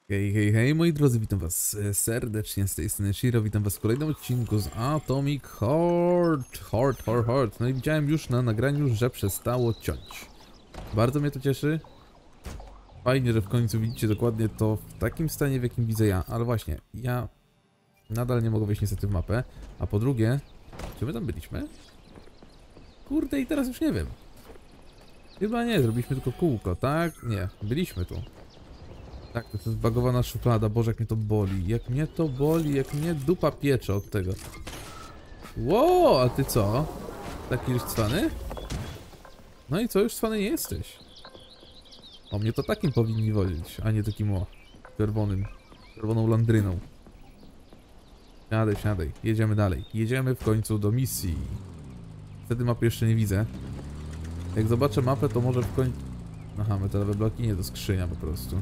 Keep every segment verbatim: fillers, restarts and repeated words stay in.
Hej, hej, hej, moi drodzy, witam was serdecznie z tej strony Shiro, witam was w kolejnym odcinku z Atomic Heart, Heart, Heart, Heart. No i widziałem już na nagraniu, że przestało ciąć. Bardzo mnie to cieszy. Fajnie, że w końcu widzicie dokładnie to w takim stanie, w jakim widzę ja. Ale właśnie, ja nadal nie mogę wejść niestety w mapę. A po drugie, czy my tam byliśmy? Kurde, i teraz już nie wiem. Chyba nie, zrobiliśmy tylko kółko, tak? Nie, byliśmy tu. Tak, to jest zbagowana szuflada. Boże, jak mnie to boli. Jak mnie to boli, jak mnie dupa piecze od tego. Ło, a ty co? Taki już cwany? No i co, już cwany nie jesteś? O, mnie to takim powinni wozić, a nie takim o czerwonym, czerwoną landryną. Siadaj, siadaj. Jedziemy dalej. Jedziemy w końcu do misji. Wtedy mapy jeszcze nie widzę. Jak zobaczę mapę, to może w końcu... Aha, metalowe bloki, nie, to skrzynia po prostu.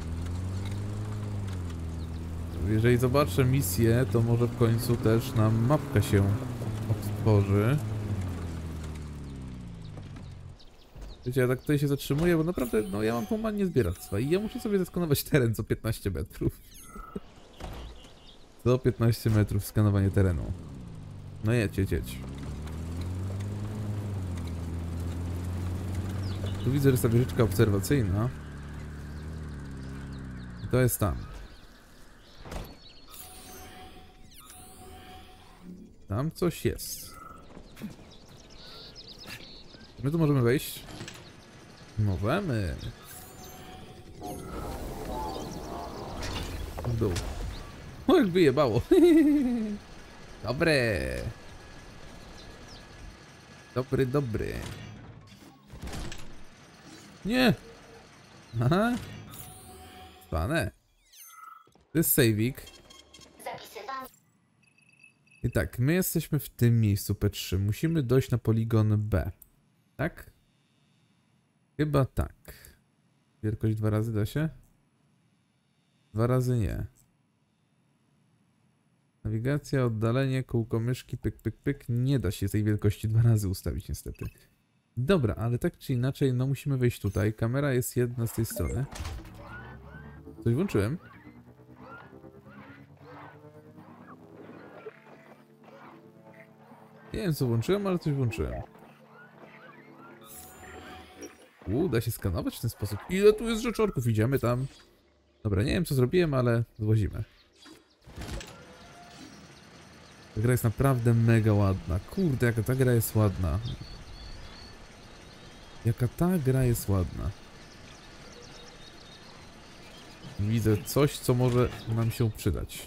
Jeżeli zobaczę misję, to może w końcu też nam mapka się odtworzy. Wiecie, ja tak tutaj się zatrzymuję, bo naprawdę, no ja mam tą manię zbieractwa i ja muszę sobie zeskanować teren co piętnaście metrów. Co piętnaście metrów skanowanie terenu. No jedź, jedź, jedź. Tu widzę, że jest ta wieżyczka obserwacyjna. I to jest tam. Tam coś jest. My tu możemy wejść? Możemy. W dół. O, jak wyjebało. Dobre. Dobry, dobry. Nie. Aha. Spane. To jest saveik. I tak, my jesteśmy w tym miejscu P trzy. Musimy dojść na poligon B. Tak? Chyba tak. Wielkość dwa razy da się? Dwa razy nie. Nawigacja, oddalenie, kółko myszki, pyk, pyk, pyk. Nie da się tej wielkości dwa razy ustawić niestety. Dobra, ale tak czy inaczej, no musimy wejść tutaj. Kamera jest jedna z tej strony. Coś włączyłem? Nie wiem co włączyłem, ale coś włączyłem. Uuu, da się skanować w ten sposób. Ile tu jest rzeczorków? Idziemy tam. Dobra, nie wiem co zrobiłem, ale zwozimy. Ta gra jest naprawdę mega ładna. Kurde, jaka ta gra jest ładna. Jaka ta gra jest ładna. Widzę coś, co może nam się przydać.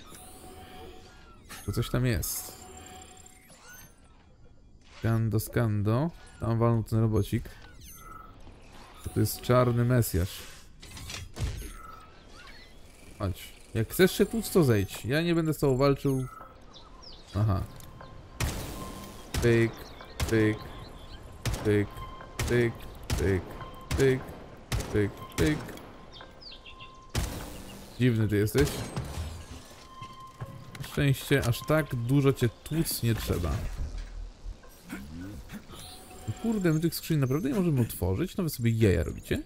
To coś tam jest. Skando, skando. Tam walnął ten robocik. To jest czarny mesjasz. Chodź. Jak chcesz się tłuc, to zejdź. Ja nie będę z tobą walczył. Aha. Pyk, pyk, pyk, pyk, pyk, pyk, pyk, pyk. Dziwny ty jesteś. Na szczęście aż tak dużo cię tłuc nie trzeba. Kurde, my tych skrzyń naprawdę nie możemy otworzyć? No wy sobie jaja robicie?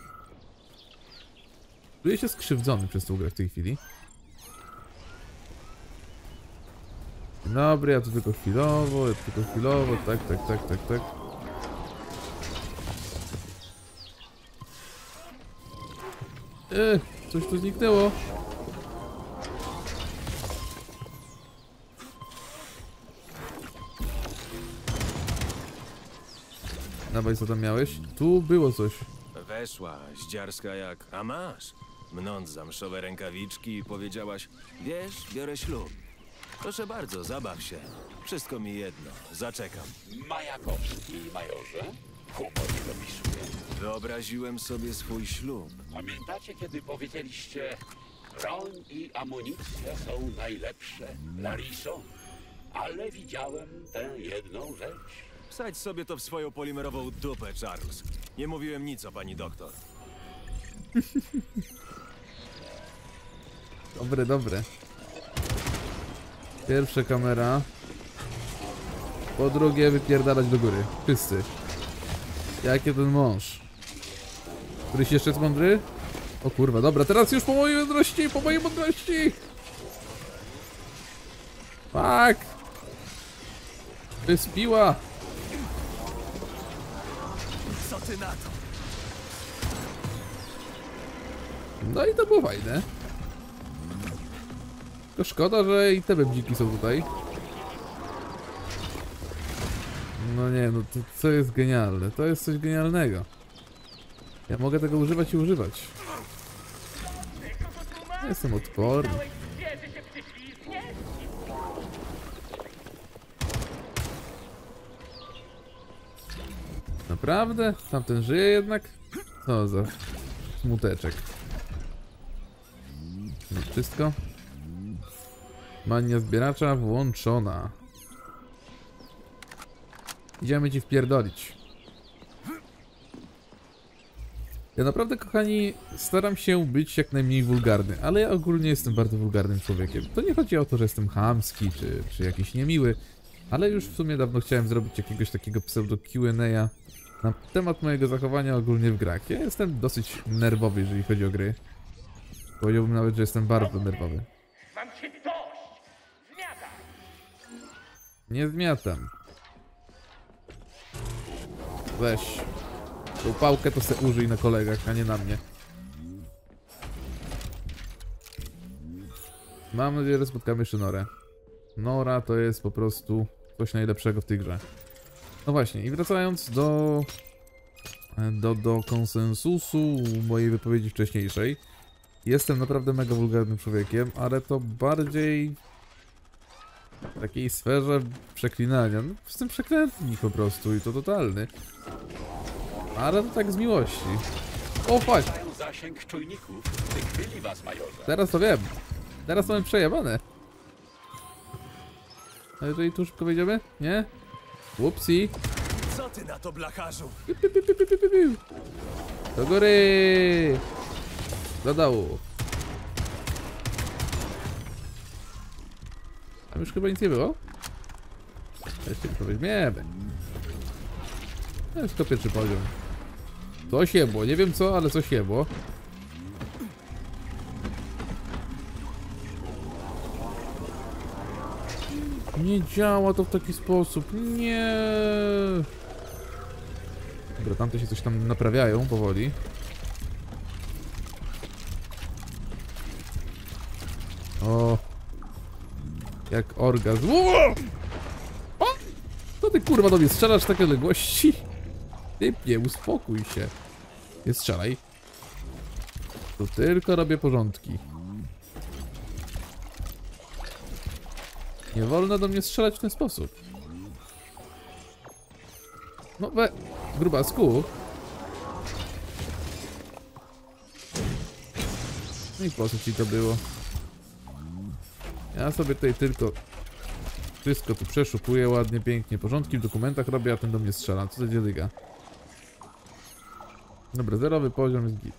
Czuję się skrzywdzony przez tą grę w tej chwili. Dobry, ja tu tylko chwilowo, ja tu tylko chwilowo, tak, tak, tak, tak, tak. Eee, coś tu zniknęło. Dawaj, co tam miałeś? Tu było coś. Weszła, zdziarska jak... A masz? Mnąc zamszowe rękawiczki i powiedziałaś: wiesz, biorę ślub. Proszę bardzo, zabaw się. Wszystko mi jedno, zaczekam. Majakowski, majorze. Humor dopisuje. Wyobraziłem sobie swój ślub. Pamiętacie, kiedy powiedzieliście: broń i amunicja są najlepsze, Lariso? Ale widziałem tę jedną rzecz. Wsadź sobie to w swoją polimerową dupę, Charles. Nie mówiłem nic o pani doktor. Dobre, dobre. Pierwsza kamera. Po drugie wypierdalać do góry. Wszyscy. Jakie ten mąż? Któryś jeszcze jest mądry? O kurwa, dobra, teraz już po mojej mądrości, po mojej mądrości! Fuck! To jest piła! Co ty na to? No i to było fajne. To szkoda, że i te bebdziki są tutaj. No nie, no to co jest genialne? To jest coś genialnego. Ja mogę tego używać i używać. Jestem odporny. Naprawdę? Tamten żyje jednak? Co za smuteczek. No wszystko. Mania zbieracza włączona. Idziemy ci wpierdolić. Ja naprawdę, kochani, staram się być jak najmniej wulgarny, ale ja ogólnie jestem bardzo wulgarnym człowiekiem. To nie chodzi o to, że jestem chamski, czy, czy jakiś niemiły, ale już w sumie dawno chciałem zrobić jakiegoś takiego pseudo Q and A na temat mojego zachowania ogólnie w grach. Ja jestem dosyć nerwowy, jeżeli chodzi o gry. Powiedziałbym nawet, że jestem bardzo nerwowy. Mam cię dość! Zmiata! Nie zmiatam. Weź. Tą pałkę to se użyj na kolegach, a nie na mnie. Mam nadzieję, że spotkamy jeszcze Norę. Nora to jest po prostu coś najlepszego w tej grze. No właśnie, i wracając do... Do, do konsensusu mojej wypowiedzi wcześniejszej. Jestem naprawdę mega wulgarnym człowiekiem, ale to bardziej w takiej sferze przeklinania. No, jestem przeklętnik po prostu i to totalny. Ale to tak z miłości. O fuck! Mają zasięg czujników. Wykryli was, majorze. Teraz to wiem. Teraz mamy przejebane. A jeżeli tu szybko wejdziemy? Nie? Whoopsie. Co ty na to, blacharzu? Piu, piu, piu, piu, piu, piu, piu. Do góry! Do dołu. Tam już chyba nic nie było? Jeszcze tylko weźmiemy. To jest tylko pierwszy poziom. Coś jebło, nie wiem co, ale coś jebło. Nie działa to w taki sposób, nie. Dobra, tamte się coś tam naprawiają powoli. O, jak orgazm. O! O! Co ty kurwa do mnie strzelasz w takie odległości? Typie, uspokój się. Nie strzelaj. To tylko robię porządki. Nie wolno do mnie strzelać w ten sposób. No we... grubasku. No i po co ci to było? Ja sobie tutaj tylko... Wszystko tu przeszukuję ładnie, pięknie. Porządki w dokumentach robię, a ten do mnie strzela. Co za dziedyga? Dobra, zerowy poziom jest git.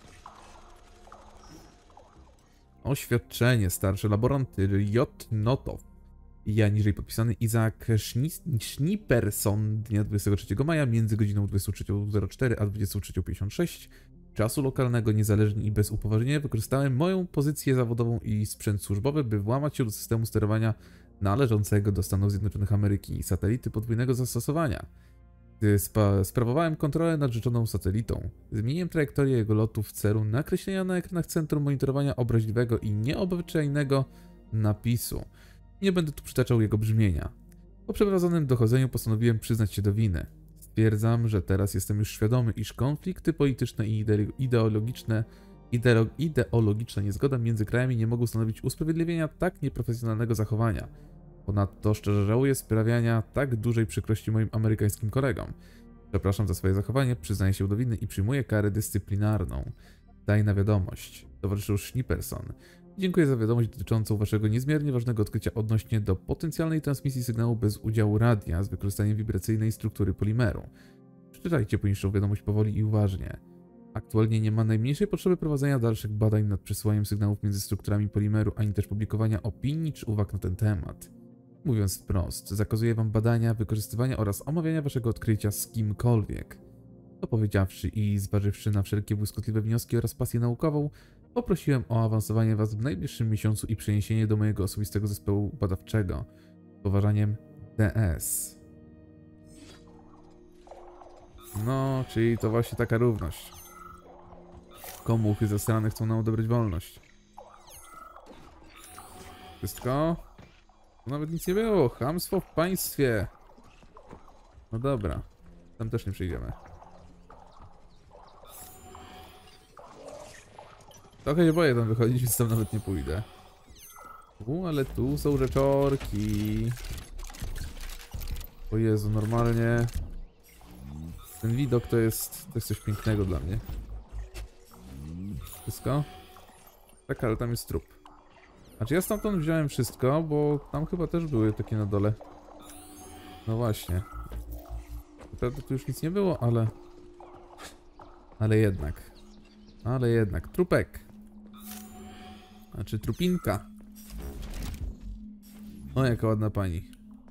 Oświadczenie. Starszy laborant J. Notow. Ja niżej podpisany Izaak Schniperson dnia dwudziestego trzeciego maja między godziną dwudziestą trzecią zero cztery a dwudziestą trzecią pięćdziesiąt sześć czasu lokalnego niezależnie i bez upoważnienia wykorzystałem moją pozycję zawodową i sprzęt służbowy, by włamać się do systemu sterowania należącego do Stanów Zjednoczonych Ameryki i satelity podwójnego zastosowania. Gdy spa sprawowałem kontrolę nad rzeczoną satelitą, zmieniłem trajektorię jego lotu w celu nakreślenia na ekranach centrum monitorowania obraźliwego i nieobyczajnego napisu. Nie będę tu przytaczał jego brzmienia. Po przeprowadzonym dochodzeniu postanowiłem przyznać się do winy. Stwierdzam, że teraz jestem już świadomy, iż konflikty polityczne i ideologiczne, ideo, ideologiczna niezgoda między krajami nie mogą stanowić usprawiedliwienia tak nieprofesjonalnego zachowania. Ponadto szczerze żałuję sprawiania tak dużej przykrości moim amerykańskim kolegom. Przepraszam za swoje zachowanie, przyznaję się do winy i przyjmuję karę dyscyplinarną. Daj na wiadomość. Towarzyszył Schniperson. Dziękuję za wiadomość dotyczącą waszego niezmiernie ważnego odkrycia odnośnie do potencjalnej transmisji sygnału bez udziału radia z wykorzystaniem wibracyjnej struktury polimeru. Przeczytajcie poniższą wiadomość powoli i uważnie. Aktualnie nie ma najmniejszej potrzeby prowadzenia dalszych badań nad przesyłaniem sygnałów między strukturami polimeru, ani też publikowania opinii czy uwag na ten temat. Mówiąc wprost, zakazuję wam badania, wykorzystywania oraz omawiania waszego odkrycia z kimkolwiek. To powiedziawszy i zważywszy na wszelkie błyskotliwe wnioski oraz pasję naukową, poprosiłem o awansowanie was w najbliższym miesiącu i przeniesienie do mojego osobistego zespołu badawczego z poważaniem D S. No, czyli to właśnie taka równość. Komuchy zasrane chcą nam odebrać wolność. Wszystko? To nawet nic nie było. Chamstwo w państwie. No dobra. Tam też nie przyjdziemy. Trochę się boję tam wychodzić, więc tam nawet nie pójdę. U, ale tu są rzeczorki. O Jezu, normalnie... Ten widok to jest, to jest coś pięknego dla mnie. Wszystko? Tak, ale tam jest trup. Znaczy ja stamtąd wziąłem wszystko, bo tam chyba też były takie na dole. No właśnie. Naprawdę tu już nic nie było, ale... Ale jednak. Ale jednak. Trupek. Znaczy trupinka. O, jaka ładna pani.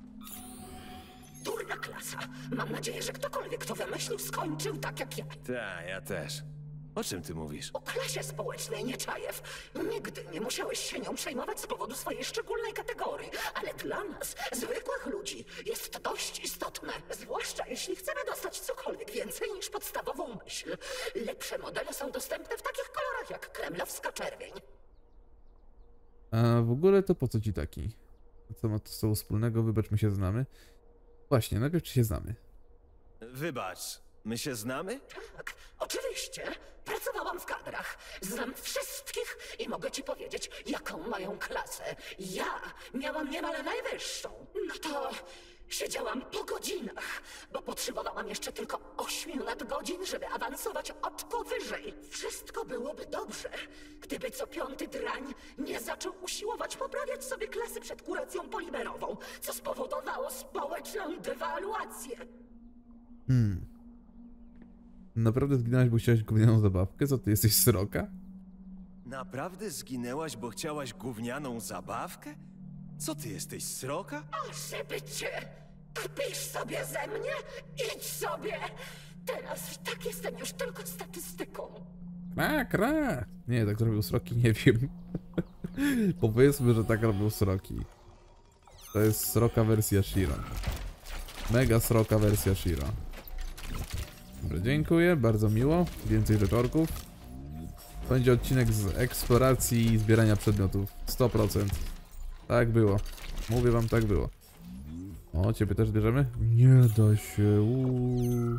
Durna klasa. Mam nadzieję, że ktokolwiek to wymyślił, skończył tak jak ja. Ta, ja też. O czym ty mówisz? O klasie społecznej Nieczajew. Nigdy nie musiałeś się nią przejmować z powodu swojej szczególnej kategorii, ale dla nas, zwykłych ludzi, jest to dość istotne. Zwłaszcza jeśli chcemy dostać cokolwiek więcej niż podstawową myśl. Lepsze modele są dostępne w takich kolorach jak kremlowska czerwień. A w ogóle to po co ci taki? Co ma to z sobą wspólnego? Wybacz, my się znamy. Właśnie, najpierw czy się znamy? Wybacz, my się znamy? Tak, oczywiście. Pracowałam w kadrach. Znam wszystkich i mogę ci powiedzieć, jaką mają klasę. Ja miałam niemal najwyższą. No to siedziałam po godzinach, bo potrzebowałam jeszcze tylko ośmiu nadgodzin, żeby awansować oczko wyżej. Wszystko byłoby dobrze, gdyby co piąty drań nie zaczął usiłować poprawiać sobie klasy przed kuracją polimerową, co spowodowało społeczną dewaluację. Hmm. Naprawdę zginąłeś, bo chciałeś gównianą zabawkę? Co, ty jesteś sroka? Naprawdę zginęłaś, bo chciałaś gównianą zabawkę? Co ty jesteś, sroka? A żeby cię! Kpisz sobie ze mnie? Idź sobie! Teraz i tak jestem już tylko statystyką. Kra, kra. Nie, tak robią sroki, nie wiem. Powiedzmy, że tak robią sroki. To jest sroka wersja Shiro. Mega sroka wersja Shiro. Dobra, dziękuję, bardzo miło. Więcej rzeczorków. Będzie odcinek z eksploracji i zbierania przedmiotów. sto procent. Tak było. Mówię wam, tak było. O, ciebie też bierzemy? Nie da się. Uuu.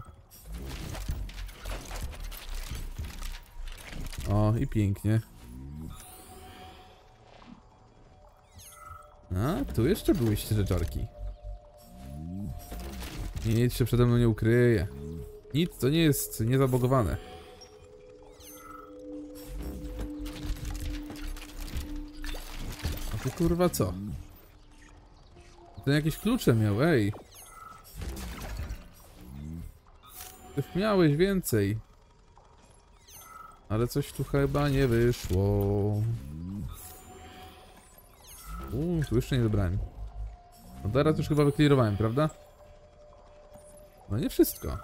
O, i pięknie. A, tu jeszcze byłyście rzeczorki. Nic się przede mną nie ukryje. Nic, to nie jest niezabogowane. A ty kurwa co? Ten jakieś klucze miał, ej. Ty miałeś więcej. Ale coś tu chyba nie wyszło. Uuu, tu jeszcze nie dobrałem. No teraz już chyba wyklirowałem, prawda? No nie wszystko.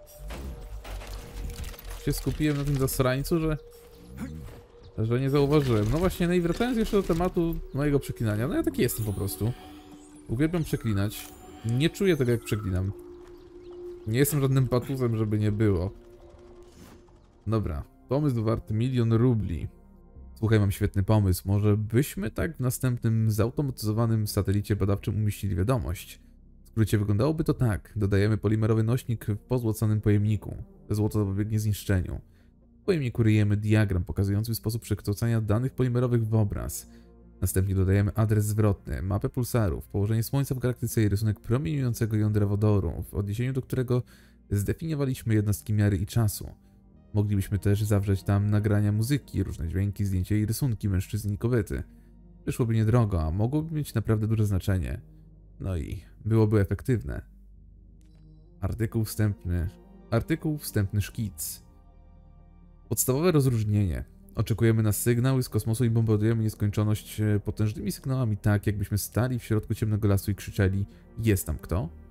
Się skupiłem na tym zasrańcu, że... że nie zauważyłem. No właśnie, no i wracając jeszcze do tematu mojego przeklinania. No ja taki jestem po prostu. Uwielbiam przeklinać. Nie czuję tego, jak przeklinam. Nie jestem żadnym patuzem, żeby nie było. Dobra. Pomysł warty milion rubli. Słuchaj, mam świetny pomysł. Może byśmy tak w następnym zautomatyzowanym satelicie badawczym umieścili wiadomość. W skrócie wyglądałoby to tak. Dodajemy polimerowy nośnik w pozłoconym pojemniku. Złoto zapobiegnie zniszczeniu. W pojemniku ryjemy diagram pokazujący sposób przekształcania danych polimerowych w obraz. Następnie dodajemy adres zwrotny, mapę pulsarów, położenie Słońca w galaktyce i rysunek promieniującego jądra wodoru, w odniesieniu do którego zdefiniowaliśmy jednostki miary i czasu. Moglibyśmy też zawrzeć tam nagrania muzyki, różne dźwięki, zdjęcia i rysunki mężczyzn i kobiety. Wyszłoby niedrogo, a mogłoby mieć naprawdę duże znaczenie. No i byłoby efektywne. Artykuł wstępny. Artykuł wstępny szkic. Podstawowe rozróżnienie. Oczekujemy na sygnały z kosmosu i bombardujemy nieskończoność potężnymi sygnałami tak, jakbyśmy stali w środku ciemnego lasu i krzyczeli: jest tam kto?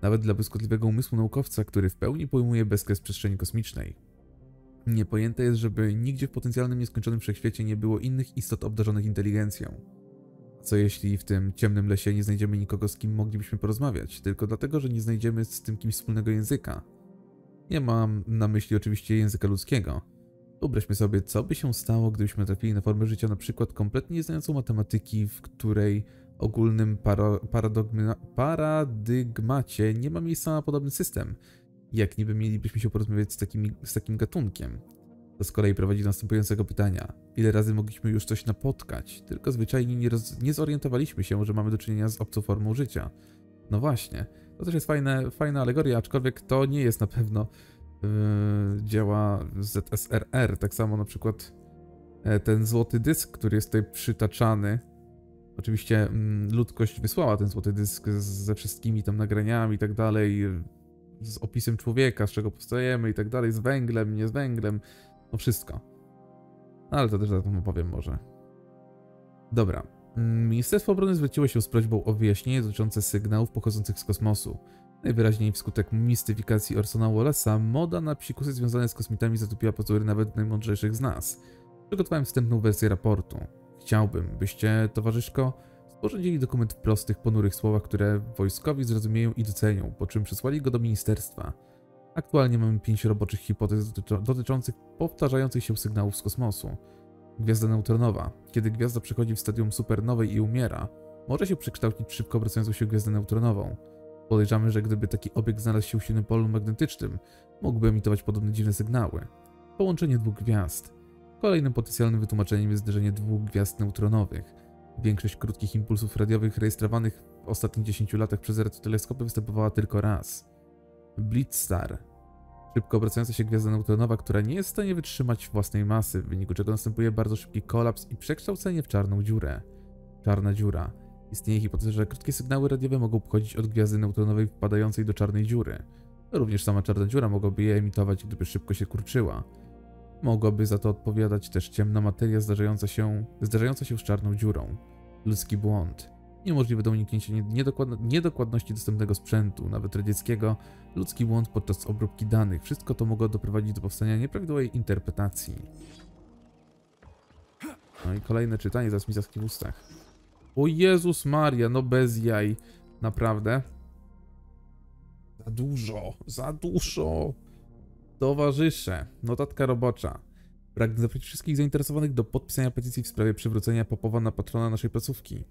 Nawet dla błyskotliwego umysłu naukowca, który w pełni pojmuje bezkres przestrzeni kosmicznej. Niepojęte jest, żeby nigdzie w potencjalnym nieskończonym wszechświecie nie było innych istot obdarzonych inteligencją. Co jeśli w tym ciemnym lesie nie znajdziemy nikogo, z kim moglibyśmy porozmawiać, tylko dlatego, że nie znajdziemy z tym kimś wspólnego języka? Nie mam na myśli oczywiście języka ludzkiego. Wyobraźmy sobie, co by się stało, gdybyśmy trafili na formę życia na przykład kompletnie nieznającą matematyki, w której ogólnym para, paradogma, paradygmacie nie ma miejsca na podobny system. Jak niby mielibyśmy się porozmawiać z, takimi, z takim gatunkiem? To z kolei prowadzi do następującego pytania. Ile razy mogliśmy już coś napotkać, tylko zwyczajnie nie, roz, nie zorientowaliśmy się, że mamy do czynienia z obcą formą życia. No właśnie, to też jest fajne, fajna alegoria, aczkolwiek to nie jest na pewno yy, dzieła Z S R R. Tak samo na przykład e, ten złoty dysk, który jest tutaj przytaczany. Oczywiście mm, ludzkość wysłała ten złoty dysk z, ze wszystkimi tam nagraniami i tak dalej, z opisem człowieka, z czego powstajemy i tak dalej, z węglem, nie z węglem, no wszystko. No, ale to też za tym opowiem może. Dobra. Ministerstwo Obrony zwróciło się z prośbą o wyjaśnienie dotyczące sygnałów pochodzących z kosmosu. Najwyraźniej wskutek mistyfikacji Orsona Wallesa moda na psikusy związane z kosmitami zatopiła pozory nawet najmądrzejszych z nas. Przygotowałem wstępną wersję raportu. Chciałbym, byście, towarzyszko, sporządzili dokument w prostych, ponurych słowach, które wojskowi zrozumieją i docenią, po czym przesłali go do ministerstwa. Aktualnie mamy pięć roboczych hipotez dotyczących powtarzających się sygnałów z kosmosu. Gwiazda neutronowa. Kiedy gwiazda przechodzi w stadium supernowej i umiera, może się przekształcić w szybko obracającą się gwiazdę neutronową. Podejrzamy, że gdyby taki obiekt znalazł się w silnym polu magnetycznym, mógłby emitować podobne dziwne sygnały. Połączenie dwóch gwiazd. Kolejnym potencjalnym wytłumaczeniem jest zderzenie dwóch gwiazd neutronowych. Większość krótkich impulsów radiowych rejestrowanych w ostatnich dziesięciu latach przez radioteleskopy występowała tylko raz. Blitzstar. Szybko obracająca się gwiazda neutronowa, która nie jest w stanie wytrzymać własnej masy, w wyniku czego następuje bardzo szybki kolaps i przekształcenie w czarną dziurę. Czarna dziura. Istnieje hipoteza, że krótkie sygnały radiowe mogą pochodzić od gwiazdy neutronowej wpadającej do czarnej dziury. Również sama czarna dziura mogłaby je emitować, gdyby szybko się kurczyła. Mogłaby za to odpowiadać też ciemna materia zdarzająca się, zdarzająca się z czarną dziurą. Ludzki błąd. Niemożliwe do uniknięcia niedokładności dostępnego sprzętu, nawet radzieckiego, ludzki błąd podczas obróbki danych. Wszystko to mogło doprowadzić do powstania nieprawidłowej interpretacji. No i kolejne czytanie, zaraz mi zaschnie w ustach. O Jezus Maria, no bez jaj. Naprawdę? Za dużo, za dużo. Towarzysze, notatka robocza. Pragnę zaprosić wszystkich zainteresowanych do podpisania petycji w sprawie przywrócenia Popowa na patrona naszej placówki.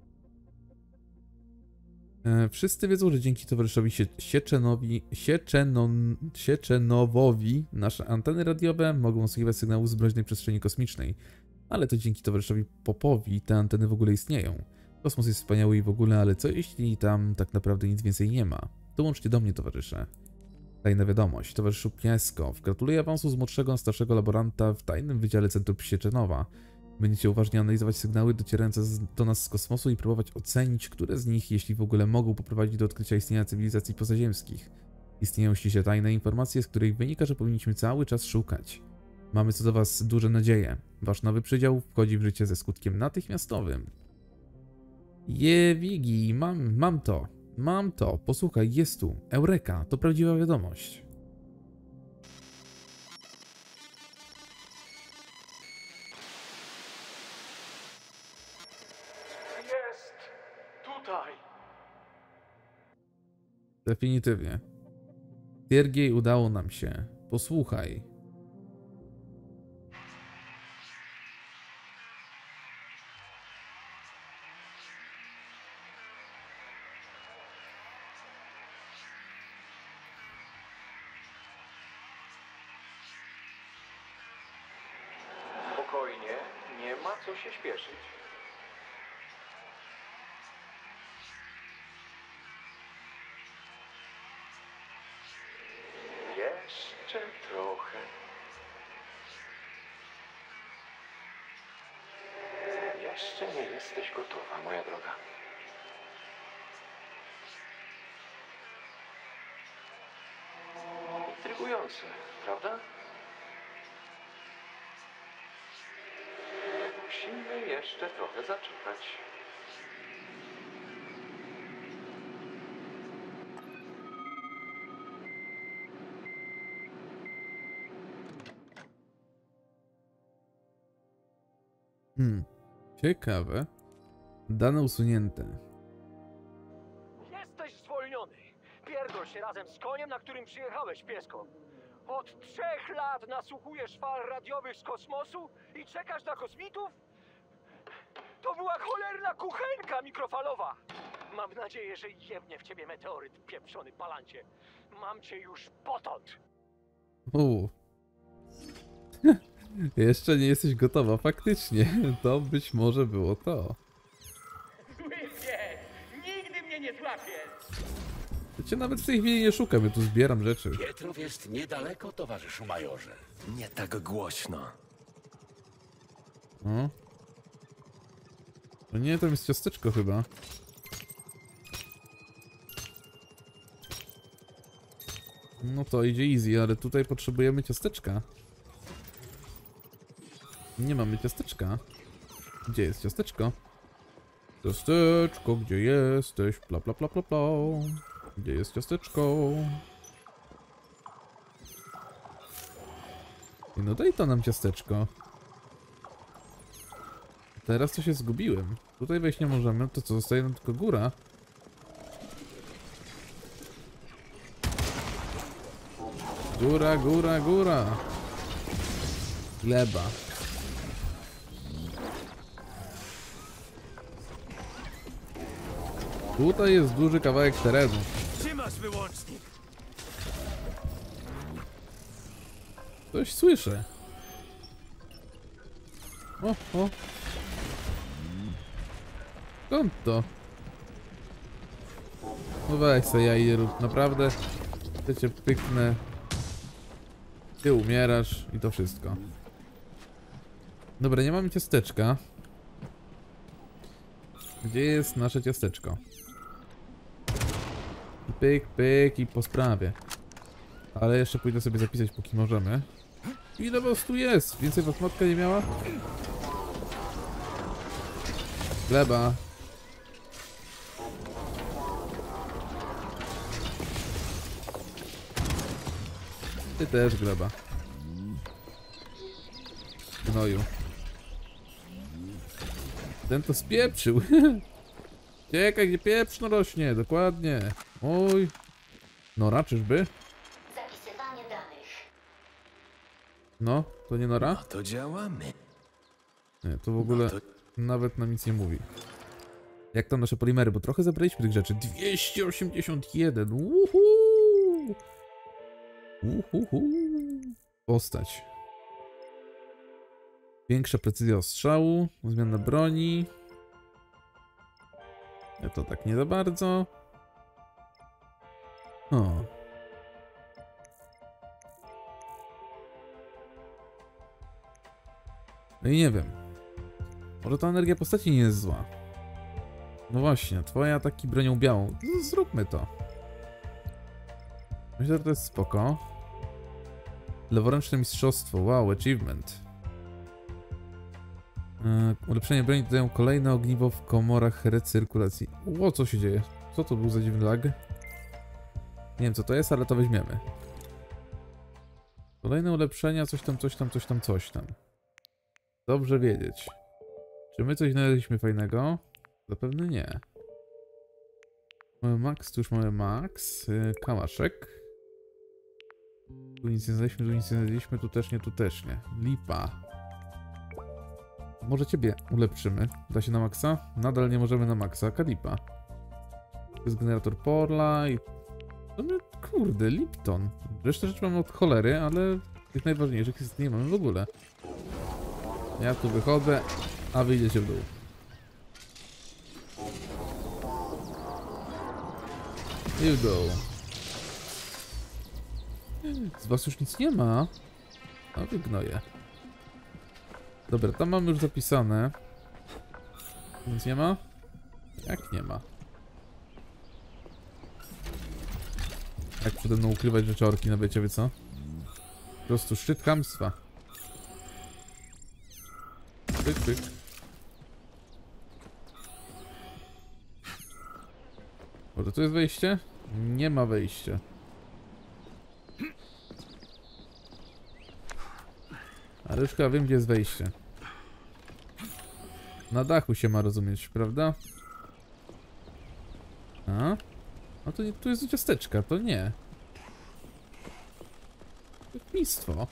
E, wszyscy wiedzą, że dzięki towarzyszowi Sie Sieczenowi, Sieczenon, Sieczenowowi nasze anteny radiowe mogą osługiwać sygnału z mroźnej przestrzeni kosmicznej. Ale to dzięki towarzyszowi Popowi te anteny w ogóle istnieją. Kosmos jest wspaniały i w ogóle, ale co jeśli tam tak naprawdę nic więcej nie ma? Dołączcie do mnie, towarzysze. Tajna wiadomość. Towarzyszu Pieskow, gratuluję awansu z młodszego na starszego laboranta w tajnym wydziale Centrum Sieczenowa. Będziecie uważnie analizować sygnały docierające do nas z kosmosu i próbować ocenić, które z nich, jeśli w ogóle mogą poprowadzić do odkrycia istnienia cywilizacji pozaziemskich. Istnieją ściśle tajne informacje, z których wynika, że powinniśmy cały czas szukać. Mamy co do was duże nadzieje. Wasz nowy przydział wchodzi w życie ze skutkiem natychmiastowym. Jewigi, mam, mam to. Mam to. Posłuchaj, jest tu. Eureka, to prawdziwa wiadomość. Jest tutaj. Definitywnie. Siergiej, udało nam się. Posłuchaj. Spokojnie, nie ma co się śpieszyć. Jeszcze trochę. Jeszcze nie jesteś gotowa, moja droga. Intrygujące, prawda? Musimy jeszcze trochę zaczekać. Hmm. Ciekawe. Dane usunięte. Jesteś zwolniony. Pierdol się razem z koniem, na którym przyjechałeś, piesko. Od trzech lat nasłuchujesz fal radiowych z kosmosu i czekasz na kosmitów? To była cholerna kuchenka mikrofalowa. Mam nadzieję, że jebnie w ciebie meteoryt, pieprzony palancie. Mam cię już potąd. U. Jeszcze nie jesteś gotowa, faktycznie. To być może było to. Zły pies! Nigdy mnie nie złapiesz! Ja cię nawet w tej chwili nie szukam, ja tu zbieram rzeczy. Pietrów jest niedaleko, towarzyszu majorze. Nie tak głośno. O. To nie, to jest ciasteczko chyba. No to idzie easy, ale tutaj potrzebujemy ciasteczka. Nie mamy ciasteczka. Gdzie jest ciasteczko? Ciasteczko, gdzie jesteś? Pla pla pla pla pla. Gdzie jest ciasteczko? I no daj to nam ciasteczko. Teraz to się zgubiłem. Tutaj wejść nie możemy, to co, zostaje nam tylko góra. Góra, góra, góra. Gleba. Tutaj jest duży kawałek terenu. Gdzie masz wyłącznik? Coś słyszę. O, o. Skąd to? No weź se ja je rób, naprawdę. Ja cię pyknę. Ty umierasz i to wszystko. Dobra, nie mamy ciasteczka. Gdzie jest nasze ciasteczko? Pyk, pyk i po sprawie. Ale jeszcze pójdę sobie zapisać, póki możemy. Ile was tu jest? Więcej was matka nie miała? Gleba. Ty też, gleba. Gnoju. Ten to spieprzył. Ciekaj, gdzie pieprzno rośnie, dokładnie. Oj. Nora, czyżby? Zapisywanie danych. No, to nie Nora? No to działamy. Nie, to w ogóle No to... nawet nam nic nie mówi. Jak tam nasze polimery, bo trochę zabraliśmy tych rzeczy. dwieście osiemdziesiąt jeden. Uhu. Uhuhu. Postać. Większa precyzja ostrzału, zmiana broni. Ja to tak nie za bardzo. O. No i nie wiem. Może ta energia postaci nie jest zła. No właśnie, twoje ataki bronią białą. No, zróbmy to. Myślę, że to jest spoko. Leworęczne mistrzostwo. Wow, achievement. Yy, ulepszenie broni dodają kolejne ogniwo w komorach recyrkulacji. O, co się dzieje? Co to był za dziwny lag? Nie wiem, co to jest, ale to weźmiemy. Kolejne ulepszenia, coś tam, coś tam, coś tam, coś tam. Dobrze wiedzieć. Czy my coś znaleźliśmy fajnego? Zapewne nie. Mamy max, tu już mamy max. Yy, kałaszek. Tu nic nie znaleźliśmy, tu nic nie znaleźliśmy, tu też nie, tu też nie. Lipa. Może ciebie ulepszymy. Da się na maksa? Nadal nie możemy na maksa. Kalipa. To jest generator Porla i... No, kurde, Lipton. Resztę rzeczy mamy od cholery, ale tych najważniejszych jest nie mamy w ogóle. Ja tu wychodzę, a wy idziecie w dół. You go. Z was już nic nie ma. No wygnoję. Dobra, tam mamy już zapisane. Nic nie ma? Jak nie ma? Jak przede mną ukrywać rzeczorki, no wiecie wy co? Po prostu szczyt chamstwa. Pyk, pyk. Może tu jest wejście? Nie ma wejścia. Ale już chyba wiem, gdzie jest wejście. Na dachu się ma rozumieć, prawda? A? A to nie, tu jest ciasteczka, to nie. Lotnictwo.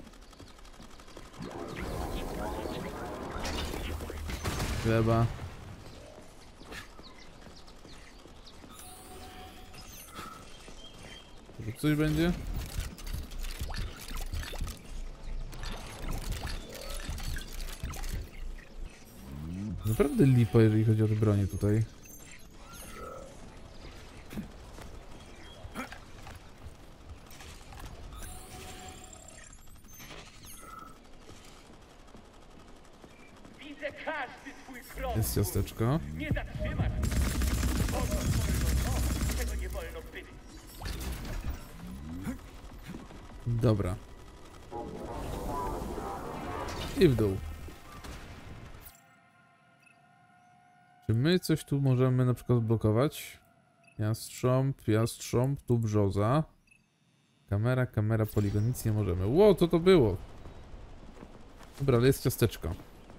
Chleba. Tu coś będzie? Naprawdę lipa, jeżeli chodzi o te bronie tutaj. Widzę każdy twój krok. Jest ciasteczko. Nie zatrzymasz mnie. Wolno wolno to, czego nie wolno być. Dobra. I w dół. Czy my coś tu możemy na przykład blokować? Jastrząb, jastrząb, tu brzoza. Kamera, kamera, poligon, nic nie możemy. Ło, co to było? Dobra, ale jest ciasteczko.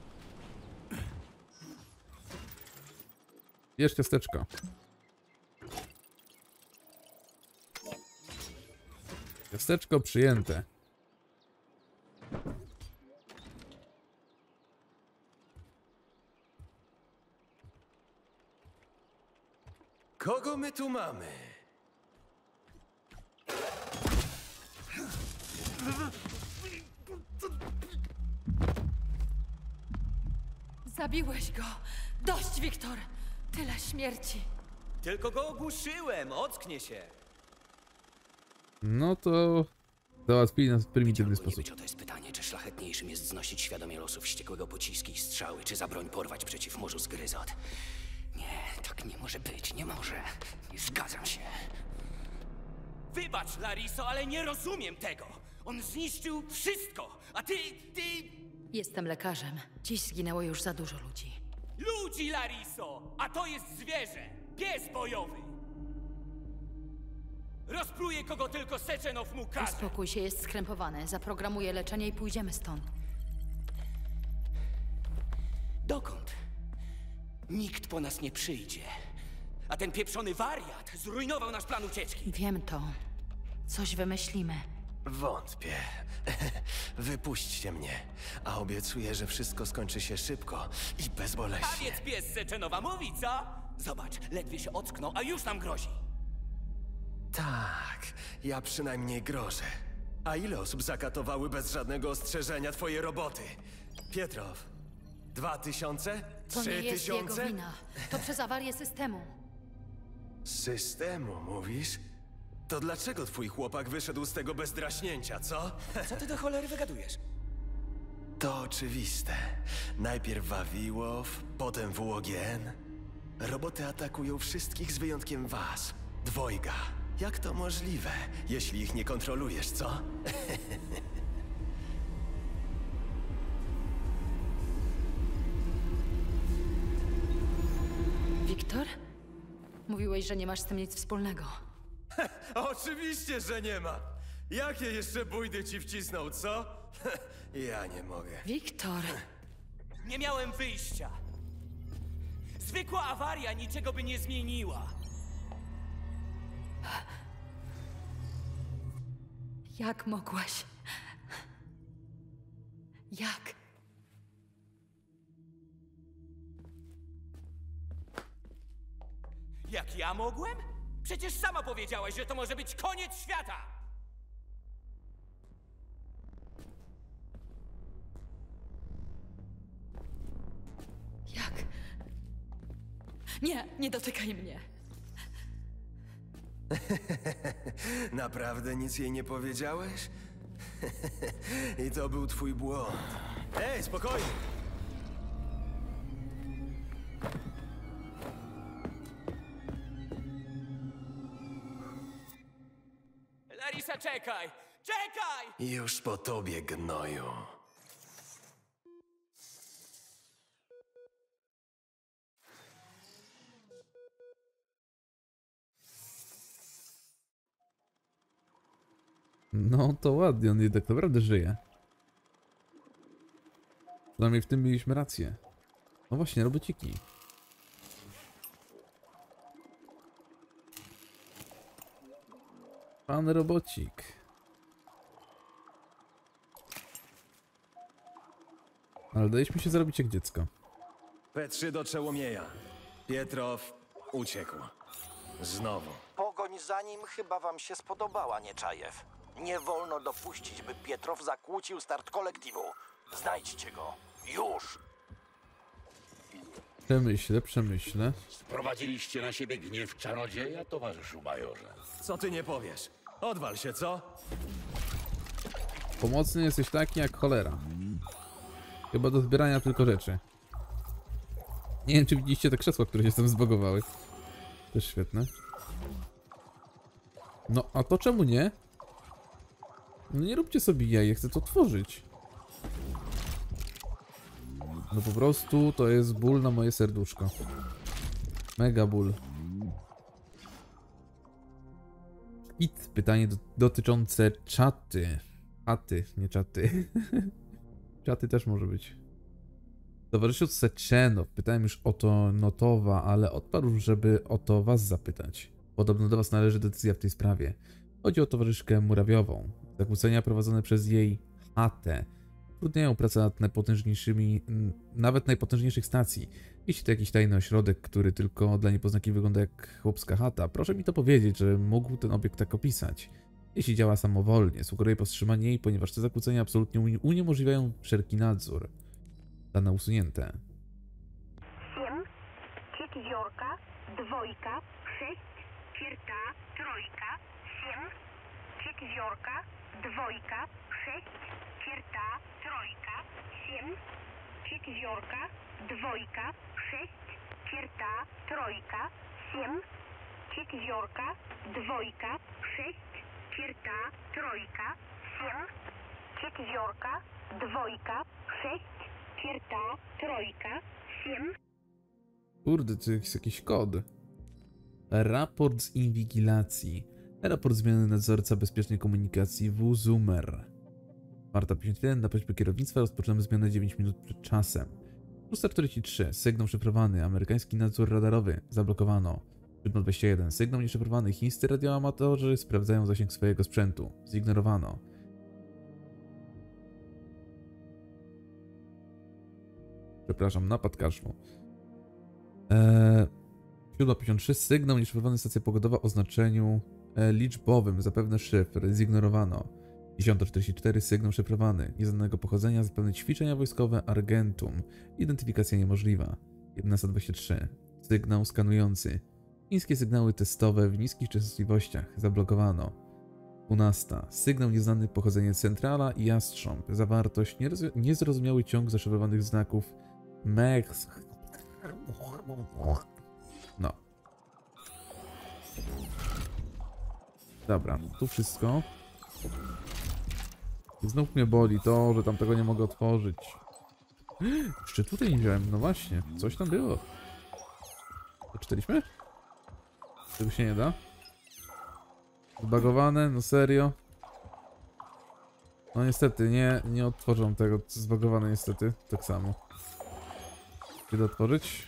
Jesz ciasteczko. Ciasteczko przyjęte. Kogo my tu mamy? Zabiłeś go! Dość, Wiktor! Tyle śmierci! Tylko go ogłuszyłem, ocknie się. No to załatwili nas w prymitywny Ciągle nie sposób. być, o to jest pytanie, czy szlachetniejszym jest znosić świadomie losów wściekłego pociski i strzały, czy za broń porwać przeciw morzu zgryzot. Nie, tak nie może być, nie może. Nie zgadzam się. Wybacz, Lariso, ale nie rozumiem tego. On zniszczył wszystko, a ty, ty... Jestem lekarzem. Dziś zginęło już za dużo ludzi. Ludzi, Lariso! A to jest zwierzę! Pies bojowy! Rozpluje kogo tylko Seczenow mu każe! Uspokój się, jest skrępowany. Zaprogramuję leczenie i pójdziemy stąd. Dokąd? Nikt po nas nie przyjdzie. A ten pieprzony wariat zrujnował nasz plan ucieczki! Wiem to. Coś wymyślimy. Wątpię. Wypuśćcie mnie, a obiecuję, że wszystko skończy się szybko i A bezboleśnie. więc pies Seczenowa mówi, co? Zobacz, ledwie się ocknął, a już nam grozi. Tak, ja przynajmniej grożę. A ile osób zakatowały bez żadnego ostrzeżenia twoje roboty? Pietrow, dwa tysiące? To Trzy nie jest jego tysiące? wina. To przez awarię systemu. Systemu, mówisz? To dlaczego twój chłopak wyszedł z tego bez draśnięcia, co? Co ty do cholery wygadujesz? To oczywiste. Najpierw Wawiłow, potem W O G N. Roboty atakują wszystkich z wyjątkiem was, dwojga. Jak to możliwe, jeśli ich nie kontrolujesz, co? Wiktor? Mówiłeś, że nie masz z tym nic wspólnego. Oczywiście, że nie ma. Jakie jeszcze bójdy ci wcisnął, co? Ja nie mogę. Wiktor! Nie miałem wyjścia. Zwykła awaria niczego by nie zmieniła. Jak mogłeś? Jak? Jak ja mogłem? Przecież sama powiedziałaś, że to może być koniec świata! Jak? Nie, nie dotykaj mnie. Naprawdę nic jej nie powiedziałeś? I to był twój błąd. Ej, spokojnie! Larisa, czekaj! Czekaj! Już po tobie, gnoju. No to ładnie, on jednak naprawdę żyje. Przynajmniej w tym mieliśmy rację. No właśnie, robociki. Pan robocik. Ale daliśmy się zrobić jak dziecko. P trzy do Czełomieja. Pietrow uciekł. Znowu. Pogoń za nim chyba wam się spodobała, Nieczajew. Nie wolno dopuścić, by Pietrow zakłócił start kolektywu. Znajdźcie go. Już! Przemyślę, przemyślę. Sprowadziliście na siebie gniew czarodzieja, towarzyszu majorze. Co ty nie powiesz? Odwal się, co? Pomocny jesteś taki jak cholera. Chyba do zbierania tylko rzeczy. Nie wiem, czy widzieliście te krzesła, które się tam zbagowały. Też świetne. No, a to czemu nie? No nie róbcie sobie jaj, ja chcę to tworzyć. No po prostu to jest ból na moje serduszko. Mega ból. Kwit, pytanie do, dotyczące czaty. Chaty, nie czaty. Czaty też może być. Towarzyszu Seczenow, pytałem już o to Notowa, ale odparł, żeby o to was zapytać. Podobno do was należy decyzja w tej sprawie. Chodzi o towarzyszkę Murawiową. Zakłócenia prowadzone przez jej chatę utrudniają pracę nad najpotężniejszymi, nawet najpotężniejszych stacji. Jeśli to jakiś tajny ośrodek, który tylko dla niepoznaki wygląda jak chłopska chata, proszę mi to powiedzieć, że mógł ten obiekt tak opisać. Jeśli działa samowolnie, sugeruję powstrzymanie jej, ponieważ te zakłócenia absolutnie uniemożliwiają wszelki nadzór. Dane usunięte. Siedem, четверка, двойка, sześć, черта, тройка, siedem, четверка, двойка, sześć, черта, тройка, siedem, четверка, двойка, sześć, черта, тройка, siedem, четверка, двойка, sześć, черта, тройка, siedem, четверка, двойка, sześć, черта, тройка, siedem. Kurde, to jest jakiś kod. Raport z inwigilacji. Raport zmiany nadzorca bezpiecznej komunikacji W. Zumer. Marta pięćdziesiąt jeden, na prośbę kierownictwa rozpoczynamy zmianę dziewięć minut przed czasem. szósta czterdzieści trzy, sygnał szyfrowany, amerykański nadzór radarowy, zablokowano. siódma dwadzieścia jeden, sygnał nieszyfrowany, chińscy radioamatorzy sprawdzają zasięg swojego sprzętu, zignorowano. Przepraszam, napad kaszlu. Eee, siódma pięćdziesiąt trzy, sygnał nieszyfrowany, stacja pogodowa o znaczeniu e, liczbowym, zapewne szyfr, zignorowano. dziesiąta czterdzieści cztery, sygnał szyfrowany, nieznanego pochodzenia, zapewne ćwiczenia wojskowe, Argentum, identyfikacja niemożliwa. jedenasta dwadzieścia trzy, sygnał skanujący, chińskie sygnały testowe w niskich częstotliwościach, zablokowano. dwunasta, sygnał nieznany pochodzenia, centrala i jastrząb, zawartość, niezrozumiały ciąg zaszyfrowanych znaków, mech. No. Dobra, tu wszystko. Znów mnie boli to, że tam tego nie mogę otworzyć. Jeszcze tutaj nie wziąłem, no właśnie, coś tam było. To czytaliśmy? Tego się nie da. Zbagowane, no serio. No niestety, nie, nie otworzą tego, zbagowane niestety, tak samo. Kiedy otworzyć?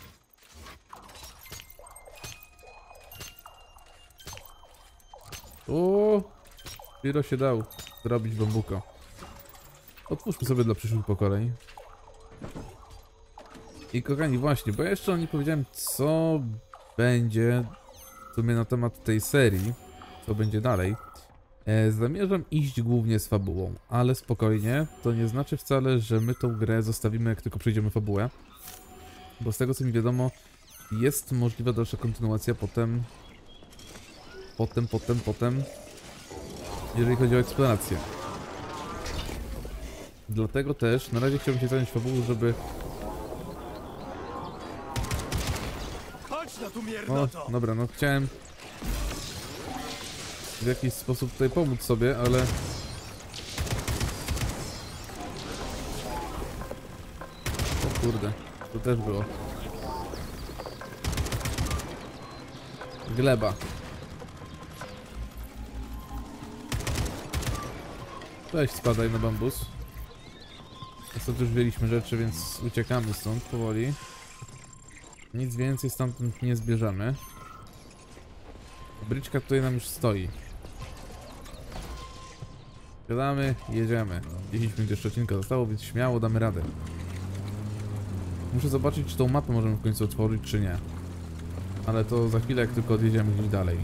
O, Piro się dał zrobić bambuko. Otwórzmy sobie dla przyszłych pokoleń. I kochani, właśnie, bo ja jeszcze nie powiedziałem, co będzie w sumie na temat tej serii, co będzie dalej. E, zamierzam iść głównie z fabułą, ale spokojnie, to nie znaczy wcale, że my tą grę zostawimy, jak tylko przejdziemy fabułę. Bo z tego, co mi wiadomo, jest możliwa dalsza kontynuacja potem, potem, potem, potem, jeżeli chodzi o eksplorację. Dlatego też na razie chciałbym się zająć fabułą, żeby... Chodź na tu, O, miernoto! dobra, no chciałem w jakiś sposób tutaj pomóc sobie, ale... O kurde, to też było. Gleba. Weź spadaj na bambus. Stąd już wzięliśmy rzeczy, więc uciekamy stąd powoli. Nic więcej stamtąd nie zbierzemy. Bryczka tutaj nam już stoi. Siadamy, jedziemy. dziesięć minut jeszcze odcinka zostało, więc śmiało damy radę. Muszę zobaczyć, czy tą mapę możemy w końcu otworzyć, czy nie. Ale to za chwilę, jak tylko odjedziemy gdzieś dalej.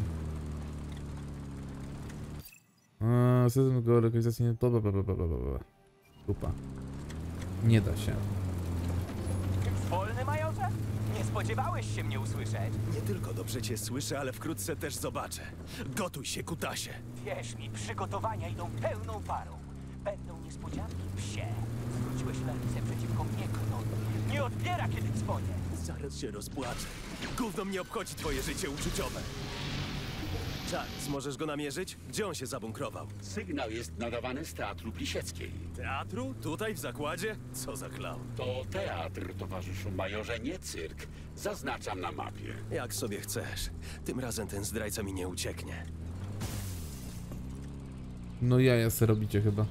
Eee, system go lokalizacji nie... Kupa. Nie da się. Wolny, majorze? Nie spodziewałeś się mnie usłyszeć? Nie tylko dobrze cię słyszę, ale wkrótce też zobaczę. Gotuj się, kutasie. Wierz mi, przygotowania idą pełną parą. Będą niespodzianki, psie. Zwróciłeś ręce przeciwko mnie, Knoll. Nie odbiera, kiedy dzwonię. Zaraz się rozpłaczę. Gówno mnie obchodzi twoje życie uczuciowe. Charles, możesz go namierzyć? Gdzie on się zabunkrował? Sygnał jest nadawany z Teatru Plisieckiej. Teatru? Tutaj w zakładzie? Co za clown? To teatr, towarzyszu majorze, nie cyrk. Zaznaczam na mapie. Jak sobie chcesz. Tym razem ten zdrajca mi nie ucieknie. No jaja se robicie chyba.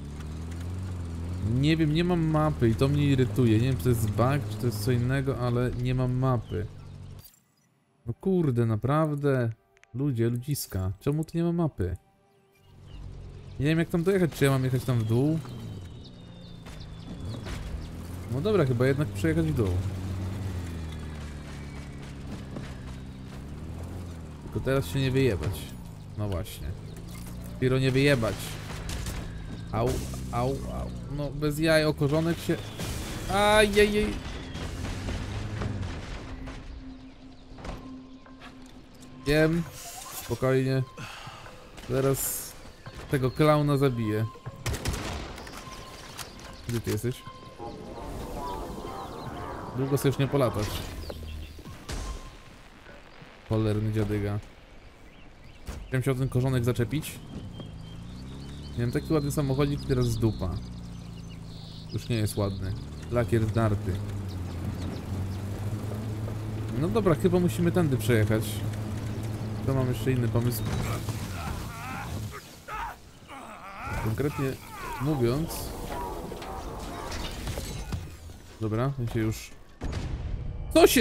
Nie wiem, nie mam mapy i to mnie irytuje. Nie wiem, czy to jest bug, czy to jest co innego, ale nie mam mapy. No kurde, naprawdę. Ludzie, ludziska. Czemu tu nie ma mapy? Nie wiem, jak tam dojechać. Czy ja mam jechać tam w dół? No dobra, chyba jednak przejechać w dół. Tylko teraz się nie wyjebać. No właśnie. Dopiero nie wyjebać. Au, au, au. No bez jaj, okorzonek się... Ajajaj. Wiem. Spokojnie. Zaraz tego klauna zabiję. Gdzie ty jesteś? Długo sobie już nie polatasz. Cholerny dziadyga. Chciałem się o ten korzonek zaczepić. Miałem taki ładny samochodzik, teraz z dupa. Już nie jest ładny. Lakier zdarty. No dobra, chyba musimy tędy przejechać. To mam jeszcze inny pomysł. Konkretnie mówiąc... Dobra, ja się już... Co się...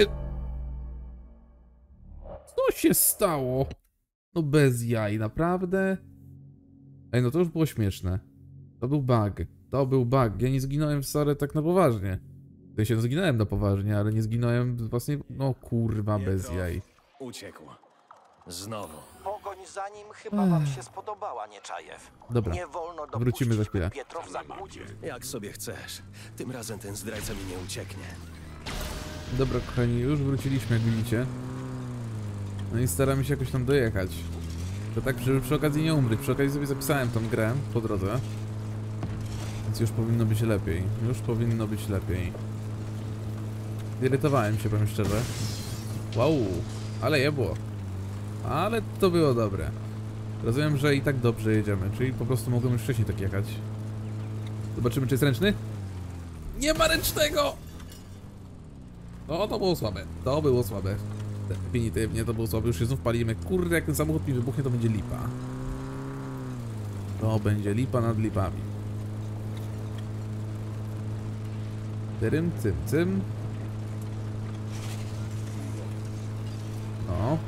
Co się stało? No bez jaj, naprawdę? Ej, no to już było śmieszne. To był bug. To był bug. Ja nie zginąłem w sorę tak na poważnie. Ja się zginąłem na poważnie, ale nie zginąłem z własnej... No kurwa, bez jaj. Uciekł. Znowu. Pogoń za nim chyba wam się spodobała, Nieczajew. Dobra, Nie wolno wrócimy za dopuścić, chwilę. by Pietrow zakłócił. Jak sobie chcesz. Tym razem ten zdrajca mi nie ucieknie. Dobra, kochani, już wróciliśmy, jak widzicie. No i staramy się jakoś tam dojechać. To tak, żeby przy okazji nie umrzeć. Przy okazji sobie zapisałem tą grę po drodze. Więc już powinno być lepiej. Już powinno być lepiej. Irytowałem się, powiem szczerze. Wow, ale jebło. Ale to było dobre. Rozumiem, że i tak dobrze jedziemy, czyli po prostu mogłem już wcześniej tak jechać. Zobaczymy, czy jest ręczny. Nie ma ręcznego! No, to było słabe. To było słabe. Definitywnie to było słabe. Już się znów palimy. Kurde, jak ten samochód mi wybuchnie, to będzie lipa. To będzie lipa nad lipami. Tyrym, cym, cym. No.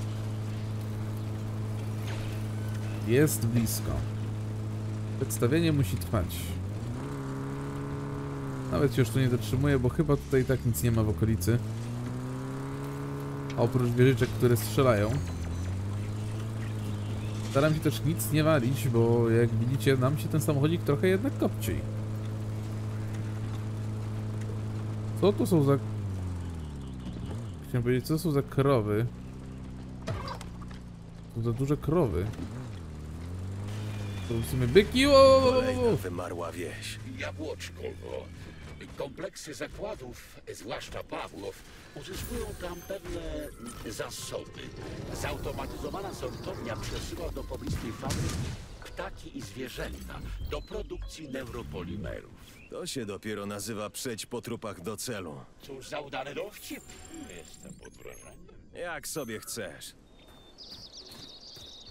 Jest blisko. Przedstawienie musi trwać. Nawet się już tu nie zatrzymuję, bo chyba tutaj i tak nic nie ma w okolicy. Oprócz wieżyczek, które strzelają. Staram się też nic nie walić, bo jak widzicie, nam się ten samochodzik trochę jednak kopci. Co to są za... Chciałem powiedzieć, co są za krowy? To za duże krowy. To w sumie byki. Kolejna wymarła wieś. Jabłoczko. Kompleksy zakładów, zwłaszcza Pawłów, uzyskują tam pewne zasoby. Zautomatyzowana sortownia przesyła do pobliskiej fabryki ptaki i zwierzęta do produkcji neuropolimerów. To się dopiero nazywa przeć po trupach do celu. Cóż za udany dowcip. Jestem pod wrażeniem. Jak sobie chcesz.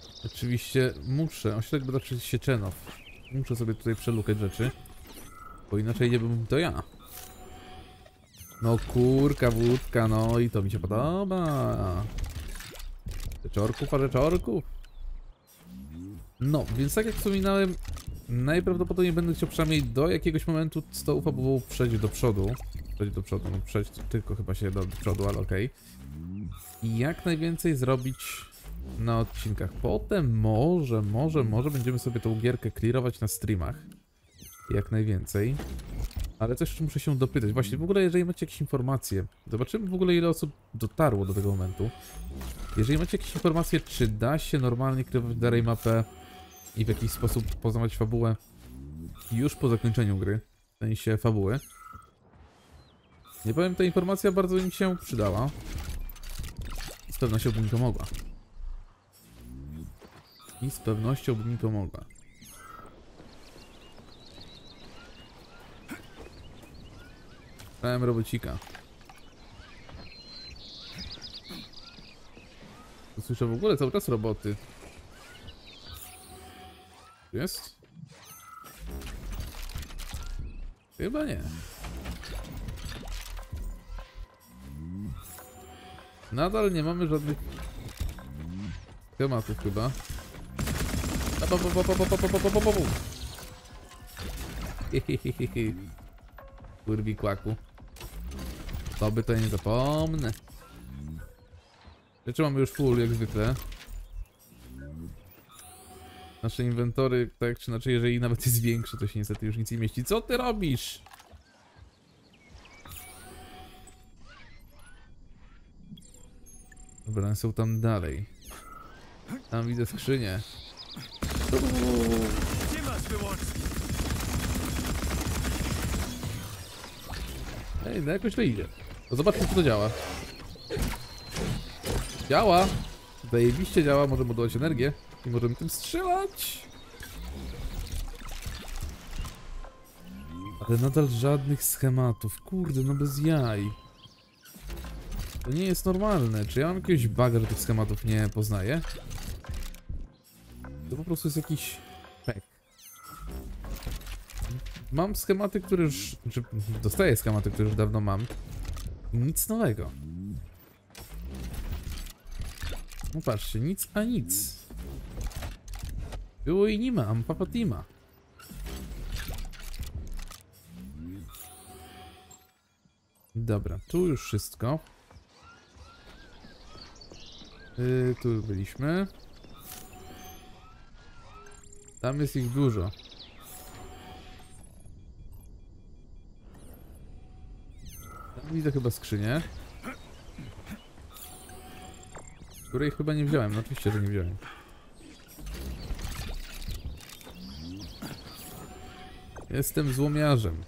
Oczywiście muszę. Ośrodek badawczy Sieczenow. Muszę sobie tutaj przelukać rzeczy. Bo inaczej nie bym to ja. No kurka, wódka, no i to mi się podoba. Rzeczorków, a rzeczorków. No, więc tak jak wspominałem, najprawdopodobniej będę chciał przynajmniej do jakiegoś momentu z tą fabułą przejść do przodu. Przejść do przodu, no przejść tylko chyba się do, do przodu, ale okej. Okay. I jak najwięcej zrobić na odcinkach. Potem może, może, może będziemy sobie tą gierkę clearować na streamach. Jak najwięcej. Ale coś muszę się dopytać. Właśnie w ogóle jeżeli macie jakieś informacje, zobaczymy w ogóle ile osób dotarło do tego momentu. Jeżeli macie jakieś informacje, czy da się normalnie kreować dalej mapę i w jakiś sposób poznawać fabułę już po zakończeniu gry, w sensie fabuły. Nie powiem, ta informacja bardzo mi się przydała. Z pewnością by mi pomogła. I z pewnością by mi pomogła. Dałem robocika. Słyszę w ogóle cały czas roboty. Jest? Chyba nie. Nadal nie mamy żadnych tematów chyba. Kurwi kłaku. To by to nie zapomnę. Rzeczy mamy już full jak zwykle. Nasze inwentory, tak czy inaczej, jeżeli nawet jest większy, to się niestety już nic nie mieści. Co ty robisz? Dobra, one są tam dalej. Tam widzę skrzynię. Gdzie masz wyłącznik? Ej, no jakoś to idzie. To zobaczmy, czy to działa. Działa! Zajebiście działa, może budować energię i możemy tym strzelać. Ale nadal żadnych schematów. Kurde, no bez jaj. To nie jest normalne. Czy ja mam jakiegoś buga, że tych schematów nie poznaję? To po prostu jest jakiś pek. Mam schematy, które już... Znaczy, dostaję schematy, które już dawno mam. Nic nowego. No patrzcie, nic a nic. Było i nie ma, mam papatima. Dobra, tu już wszystko. Yy, tu byliśmy. Tam jest ich dużo. Tam widzę chyba skrzynię. Której chyba nie wziąłem, no oczywiście, że nie wziąłem. Jestem złomiarzem.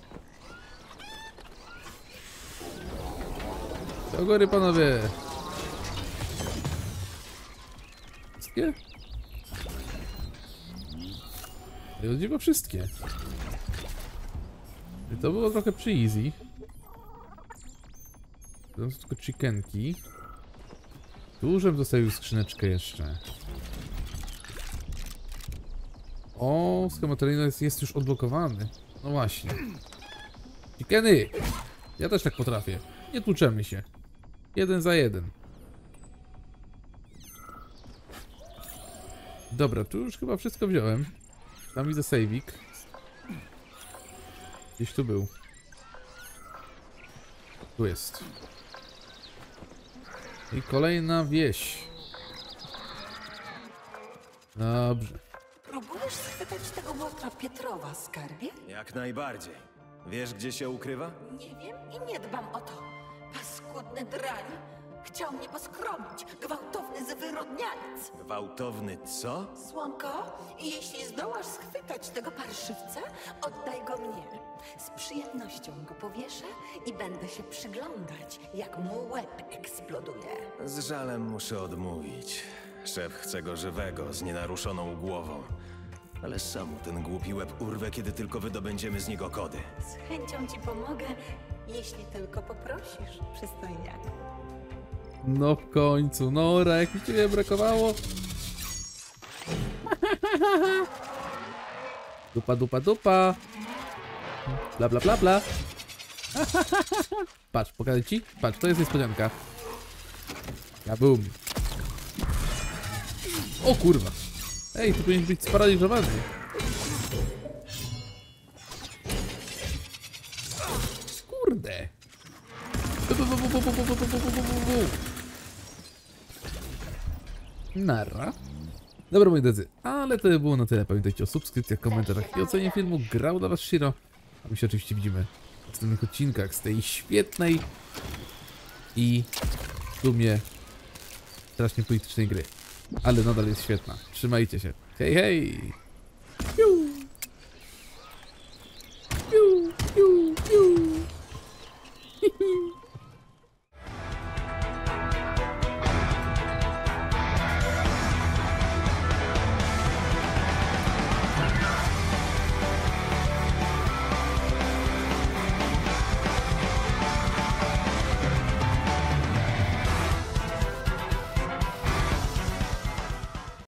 Do góry, panowie! Wszystkie? I o dziwo wszystkie. I to było trochę przy easy. To są tylko chickenki. Tu żem zostawił skrzyneczkę jeszcze. O, schemat jest, jest już odblokowany. No właśnie. Chickeny! Ja też tak potrafię. Nie tłuczemy się. Jeden za jeden. Dobra, tu już chyba wszystko wziąłem. Tam widzę saveik. Gdzieś tu był. Tu jest. I kolejna wieś. Dobrze. Próbujesz schwytać tego łotra Pietrowa, skarbie? Jak najbardziej. Wiesz, gdzie się ukrywa? Nie wiem i nie dbam o to. Paskudny drań. Chciał mnie poskromić. Gwałtowny zwyrodnianiec. Gwałtowny co? Słonko, jeśli zdołasz schwytać tego parszywca, oddaj go mnie. Z przyjemnością go powieszę i będę się przyglądać, jak mu łeb eksploduje. Z żalem muszę odmówić. Szef chce go żywego, z nienaruszoną głową. Ale sam ten głupi łeb urwę, kiedy tylko wydobędziemy z niego kody. Z chęcią ci pomogę, jeśli tylko poprosisz, przystojniaku. No w końcu, Nora, jak mi ciebie brakowało. Dupa, dupa, dupa. Bla, bla, bla, bla. Patrz, pokażę ci? Patrz, to jest niespodzianka. Kabum. O kurwa. Ej, tu powinien być sparaliżowany. Kurde. Nara. Dobra, moi drodzy, ale to by było na tyle. Pamiętajcie o subskrypcjach, komentarzach i ocenie filmu. Grał dla was Shiro. A my się oczywiście widzimy w następnych odcinkach z tej świetnej i w sumie strasznie politycznej gry. Ale nadal jest świetna. Trzymajcie się. Hej, hej! Piu!